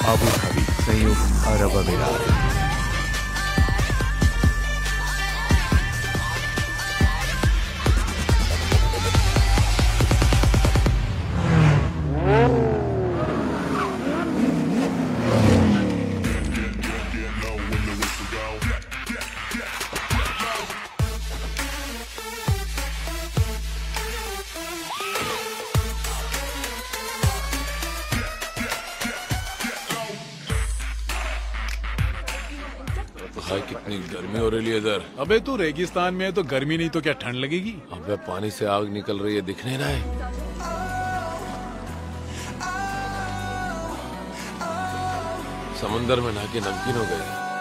Abu Dhabi, संयुक्त अरब अमीरात। भाई कितनी गर्मी हो रही है इधर। अबे तू रेगिस्तान में है तो गर्मी नहीं तो क्या ठंड लगेगी? अबे पानी से आग निकल रही है, दिख नहीं रहा है? समुंदर में नहा के नमकीन हो गई।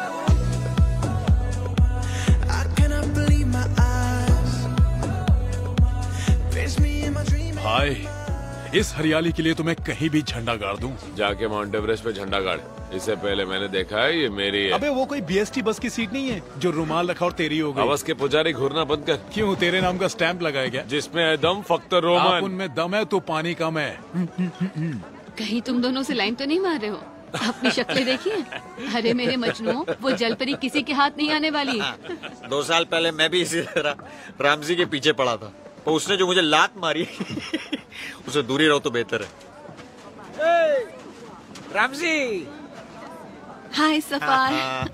भाई इस हरियाली के लिए तो मैं कहीं भी झंडा गाड़ दूं। जाके माउंट एवरेस्ट पे झंडा गाड़। इससे पहले मैंने देखा है, ये मेरी है। अबे वो कोई बीएसटी बस की सीट नहीं है जो रुमाल रखा और तेरी हो गई। आवाज के पुजारी घूरना बंद कर। क्यों, तेरे नाम का स्टैंप लगाया गया? जिसमें है दम फक्त रोमन। उनमें दम है तो पानी कम है। कहीं तुम दोनों से लाइन तो नहीं मार रहे हो? अपनी शक्लें देखिए। अरे मेरे मजनू, वो जलपरी किसी के हाथ नहीं आने वाली। 2 साल पहले मैं भी इसी तरह रामजी के पीछे पड़ा था, और उसने जो मुझे लात मारी उसे दूरी रहो तो बेहतर है। रामजी, हाय सफार।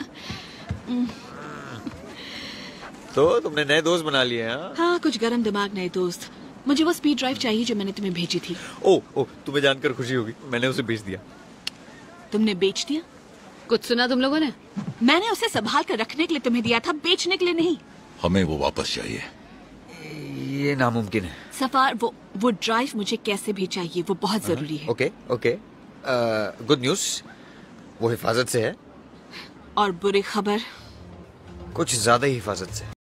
तो तुमने नए दोस्त बना लिए हैं? हाँ, कुछ गरम दिमाग नए दोस्त। मुझे वो स्पीड ड्राइव चाहिए जो मैंने तुम्हें भेजी थी। ओ, तुम्हें जानकर खुशी होगी, मैंने उसे बेच दिया। तुमने बेच दिया? कुछ सुना तुम लोगों ने? मैंने उसे संभाल कर रखने के लिए तुम्हें दिया था, बेचने के लिए नहीं। हमें वो वापस चाहिए। ये नामुमकिन है। सफार, वो ड्राइव मुझे कैसे भी चाहिए, वो बहुत जरूरी है। ओके, गुड न्यूज, वो हिफाजत से है। और बुरी खबर? कुछ ज्यादा ही हिफाजत से।